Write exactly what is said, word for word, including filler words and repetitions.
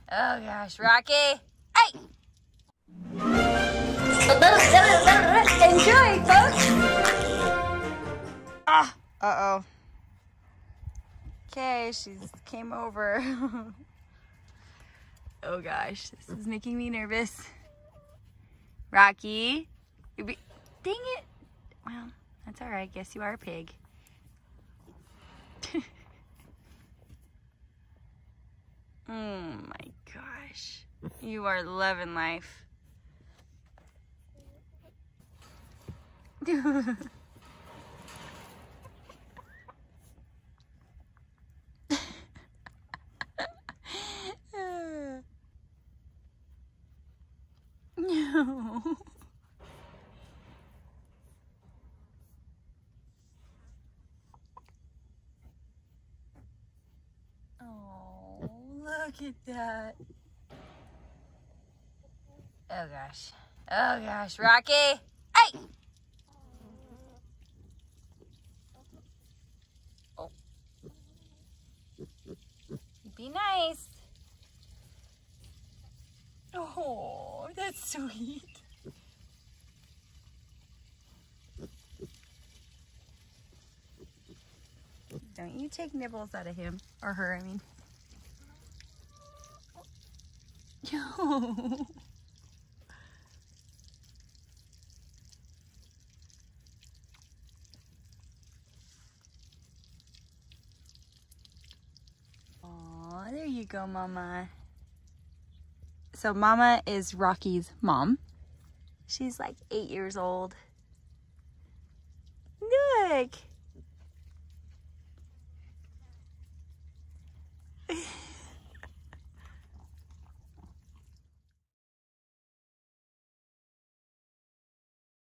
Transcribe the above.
Oh gosh, Rocky. Hey! Enjoy, folks. Ah, uh-oh. Okay, she's came over. Oh gosh, this is making me nervous. Rocky, you'll be, dang it. Well, that's all right. Guess you are a pig. Oh my gosh, you are loving life. No. Oh, look at that. Oh gosh. Oh gosh, Rocky. Hey! Oh. Be nice. Oh, that's sweet. Don't you take nibbles out of him, or her, I mean. No. Aw, there you go, Mama. So Mama is Rocky's mom. She's like eight years old. Look.